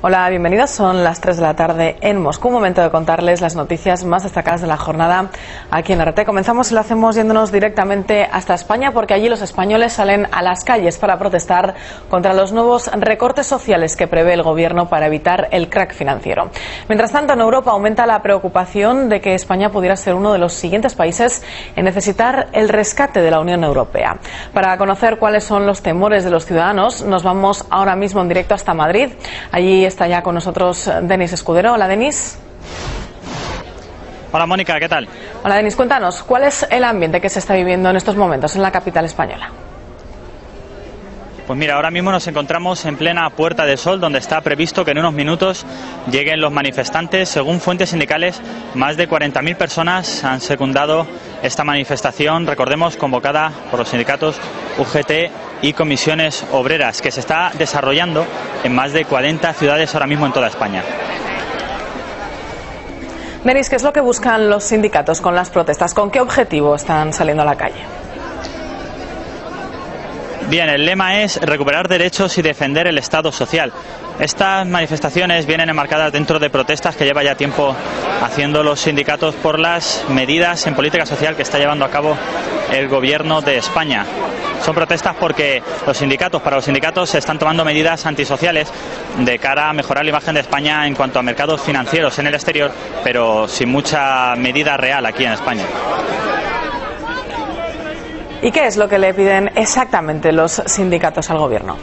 Hola, bienvenidos. Son las 3 de la tarde en Moscú. Un momento de contarles las noticias más destacadas de la jornada aquí en RT. Comenzamos y lo hacemos yéndonos directamente hasta España, porque allí los españoles salen a las calles para protestar contra los nuevos recortes sociales que prevé el gobierno para evitar el crack financiero. Mientras tanto, en Europa aumenta la preocupación de que España pudiera ser uno de los siguientes países en necesitar el rescate de la Unión Europea. Para conocer cuáles son los temores de los ciudadanos, nos vamos ahora mismo en directo hasta Madrid. Allí está ya con nosotros Denis Escudero. Hola, Denis. Hola, Mónica, ¿qué tal? Hola, Denis, cuéntanos, ¿cuál es el ambiente que se está viviendo en estos momentos en la capital española? Pues mira, ahora mismo nos encontramos en plena Puerta del Sol, donde está previsto que en unos minutos lleguen los manifestantes. Según fuentes sindicales, más de 40.000 personas han secundado esta manifestación, recordemos, convocada por los sindicatos UGT y comisiones obreras, que se está desarrollando en más de 40 ciudades ahora mismo en toda España. Denis, ¿qué es lo que buscan los sindicatos con las protestas? ¿Con qué objetivo están saliendo a la calle? Bien, el lema es recuperar derechos y defender el Estado social. Estas manifestaciones vienen enmarcadas dentro de protestas que lleva ya tiempo haciendo los sindicatos por las medidas en política social que está llevando a cabo el gobierno de España. Son protestas porque para los sindicatos se están tomando medidas antisociales de cara a mejorar la imagen de España en cuanto a mercados financieros en el exterior, pero sin mucha medida real aquí en España. ¿Y qué es lo que le piden exactamente los sindicatos al gobierno?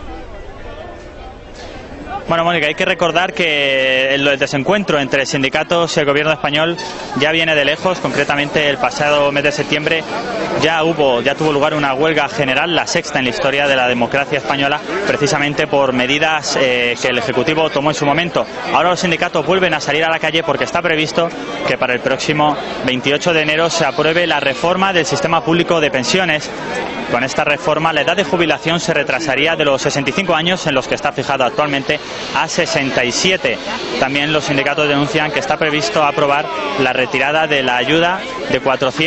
Bueno, Mónica, hay que recordar que el desencuentro entre sindicatos y el gobierno español ya viene de lejos. Concretamente, el pasado mes de septiembre ya tuvo lugar una huelga general, la sexta en la historia de la democracia española, precisamente por medidas que el Ejecutivo tomó en su momento. Ahora los sindicatos vuelven a salir a la calle porque está previsto que para el próximo 28 de enero se apruebe la reforma del sistema público de pensiones. Con esta reforma, la edad de jubilación se retrasaría de los 65 años en los que está fijada actualmente a 67. También los sindicatos denuncian que está previsto aprobar la retirada de la ayuda de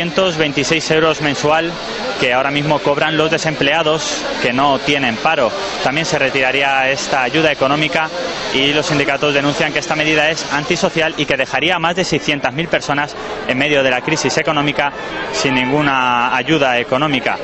426 euros mensual que ahora mismo cobran los desempleados que no tienen paro. También se retiraría esta ayuda económica y los sindicatos denuncian que esta medida es antisocial y que dejaría a más de 600.000 personas en medio de la crisis económica sin ninguna ayuda económica.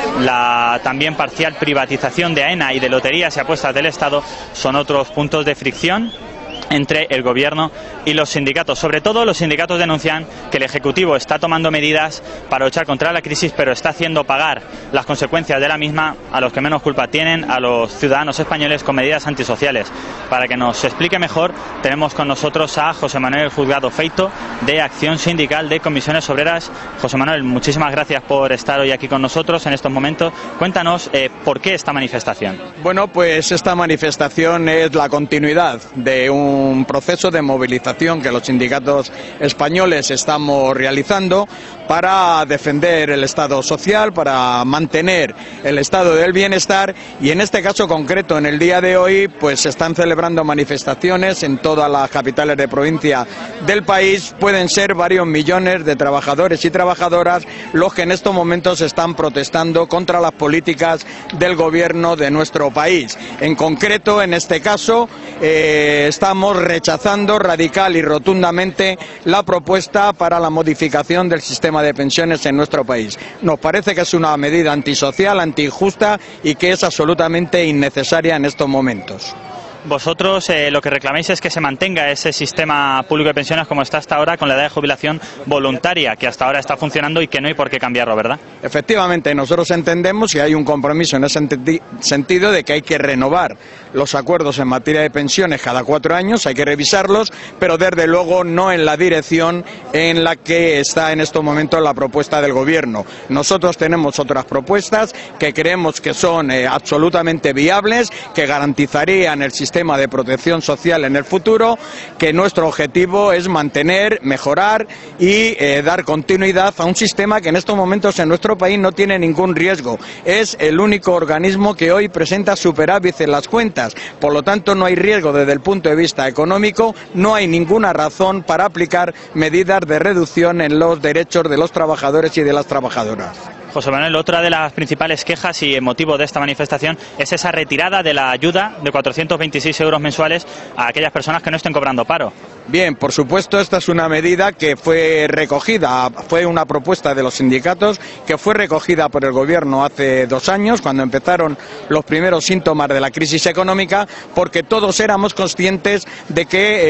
La también parcial privatización de AENA y de loterías y apuestas del Estado son otros puntos de fricción entre el gobierno y los sindicatos. Sobre todo los sindicatos denuncian que el Ejecutivo está tomando medidas para luchar contra la crisis, pero está haciendo pagar las consecuencias de la misma a los que menos culpa tienen, a los ciudadanos españoles, con medidas antisociales. Para que nos explique mejor, tenemos con nosotros a José Manuel Juzgado Feito, de Acción Sindical de Comisiones Obreras. José Manuel, muchísimas gracias por estar hoy aquí con nosotros en estos momentos. Cuéntanos por qué esta manifestación. Bueno, pues esta manifestación es la continuidad de un proceso de movilización que los sindicatos españoles estamos realizando para defender el Estado social, para mantener el estado del bienestar, y en este caso concreto, en el día de hoy, pues se están celebrando manifestaciones en todas las capitales de provincia del país. Pueden ser varios millones de trabajadores y trabajadoras los que en estos momentos están protestando contra las políticas del gobierno de nuestro país. En concreto, en este caso, estamos rechazando radical y rotundamente la propuesta para la modificación del sistema de pensiones en nuestro país. Nos parece que es una medida antisocial, antijusta y que es absolutamente innecesaria en estos momentos. Vosotros lo que reclamáis es que se mantenga ese sistema público de pensiones como está hasta ahora, con la edad de jubilación voluntaria, que hasta ahora está funcionando y que no hay por qué cambiarlo, ¿verdad? Efectivamente, nosotros entendemos y hay un compromiso en ese sentido de que hay que renovar los acuerdos en materia de pensiones cada 4 años, hay que revisarlos, pero desde luego no en la dirección en la que está en estos momentos la propuesta del gobierno. Nosotros tenemos otras propuestas que creemos que son absolutamente viables, que garantizarían el sistema de protección social en el futuro, que nuestro objetivo es mantener, mejorar y dar continuidad a un sistema que en estos momentos en nuestro país no tiene ningún riesgo. Es el único organismo que hoy presenta superávit en las cuentas. Por lo tanto, no hay riesgo desde el punto de vista económico, no hay ninguna razón para aplicar medidas de reducción en los derechos de los trabajadores y de las trabajadoras. José Manuel, otra de las principales quejas y motivo de esta manifestación es esa retirada de la ayuda de 426 euros mensuales a aquellas personas que no estén cobrando paro. Bien, por supuesto, esta es una medida que fue recogida, fue una propuesta de los sindicatos que fue recogida por el Gobierno hace 2 años, cuando empezaron los primeros síntomas de la crisis económica, porque todos éramos conscientes de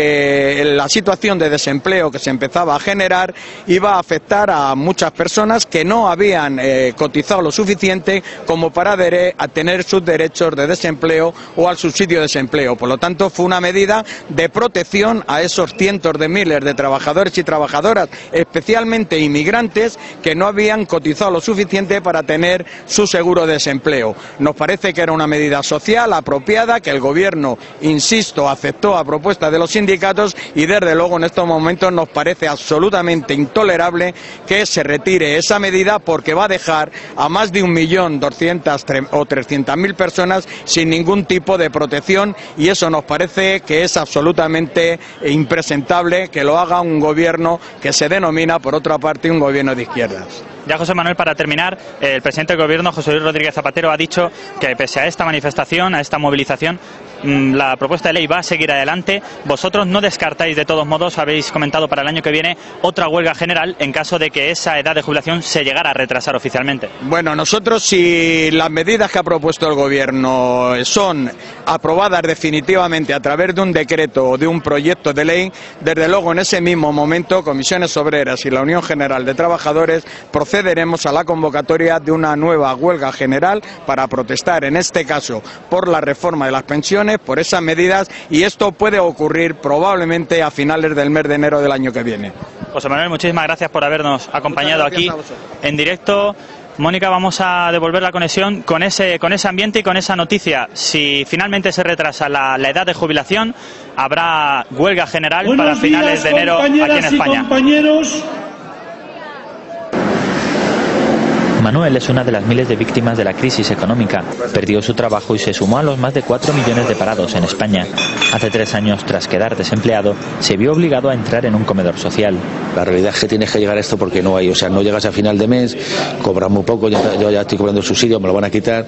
que la situación de desempleo que se empezaba a generar iba a afectar a muchas personas que no habían cotizado lo suficiente como para tener sus derechos de desempleo o al subsidio de desempleo. Por lo tanto, fue una medida de protección a esos cientos de miles de trabajadores y trabajadoras, especialmente inmigrantes, que no habían cotizado lo suficiente para tener su seguro de desempleo. Nos parece que era una medida social apropiada, que el Gobierno, insisto, aceptó a propuesta de los sindicatos, y desde luego en estos momentos nos parece absolutamente intolerable que se retire esa medida, porque va a dejar a más de 1.200.000 o 300.000 personas sin ningún tipo de protección, y eso nos parece que es absolutamente impresentable que lo haga un gobierno que se denomina, por otra parte, un gobierno de izquierdas. Ya, José Manuel, para terminar, el presidente del Gobierno, José Luis Rodríguez Zapatero, ha dicho que pese a esta manifestación, a esta movilización, la propuesta de ley va a seguir adelante. Vosotros no descartáis, de todos modos, habéis comentado para el año que viene otra huelga general en caso de que esa edad de jubilación se llegara a retrasar oficialmente. Bueno, nosotros, si las medidas que ha propuesto el Gobierno son aprobadas definitivamente a través de un decreto o de un proyecto de ley, desde luego en ese mismo momento Comisiones Obreras y la Unión General de Trabajadores procederemos a la convocatoria de una nueva huelga general para protestar, en este caso, por la reforma de las pensiones, por esas medidas, y esto puede ocurrir probablemente a finales del mes de enero del año que viene. José Manuel, muchísimas gracias por habernos acompañado aquí en directo. Mónica, vamos a devolver la conexión con ese ambiente y con esa noticia. Si finalmente se retrasa la edad de jubilación, habrá huelga general para finales de enero aquí en España. Manuel es una de las miles de víctimas de la crisis económica. Perdió su trabajo y se sumó a los más de 4 millones de parados en España. Hace 3 años, tras quedar desempleado, se vio obligado a entrar en un comedor social. La realidad es que tienes que llegar a esto porque no hay, o sea, no llegas a final de mes, cobras muy poco, yo ya estoy cobrando el subsidio, me lo van a quitar.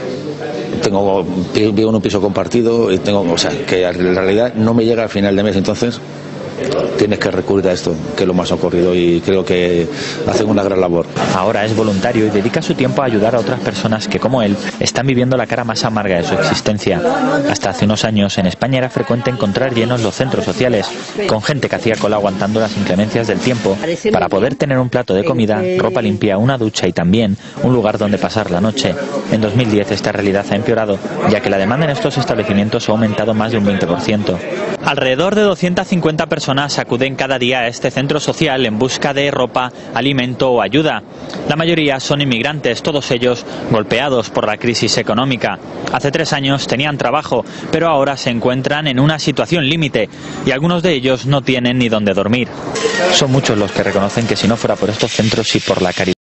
Vivo en un piso compartido y o sea, que en realidad no me llega al final de mes, entonces tienes que recurrir a esto, que es lo más ocurrido, y creo que hacen una gran labor. Ahora es voluntario y dedica su tiempo a ayudar a otras personas que, como él, están viviendo la cara más amarga de su existencia. Hasta hace unos años en España era frecuente encontrar llenos los centros sociales, con gente que hacía cola aguantando las inclemencias del tiempo para poder tener un plato de comida, ropa limpia, una ducha y también un lugar donde pasar la noche. En 2010 esta realidad ha empeorado, ya que la demanda en estos establecimientos ha aumentado más de un 20%. Alrededor de 250 personas acuden cada día a este centro social en busca de ropa, alimento o ayuda. La mayoría son inmigrantes, todos ellos golpeados por la crisis económica. Hace 3 años tenían trabajo, pero ahora se encuentran en una situación límite y algunos de ellos no tienen ni dónde dormir. Son muchos los que reconocen que si no fuera por estos centros y por la caridad